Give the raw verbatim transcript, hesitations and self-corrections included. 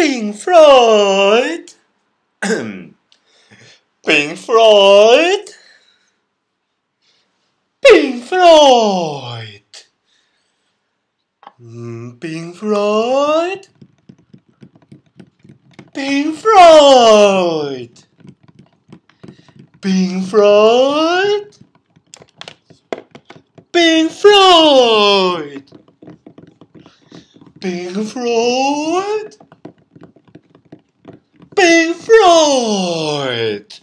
Pink Floyd. Pink Floyd. Pink Floyd. Pink Floyd. Pink Floyd. Pink Floyd. Pink Floyd. Pink Floyd. Pink Floyd.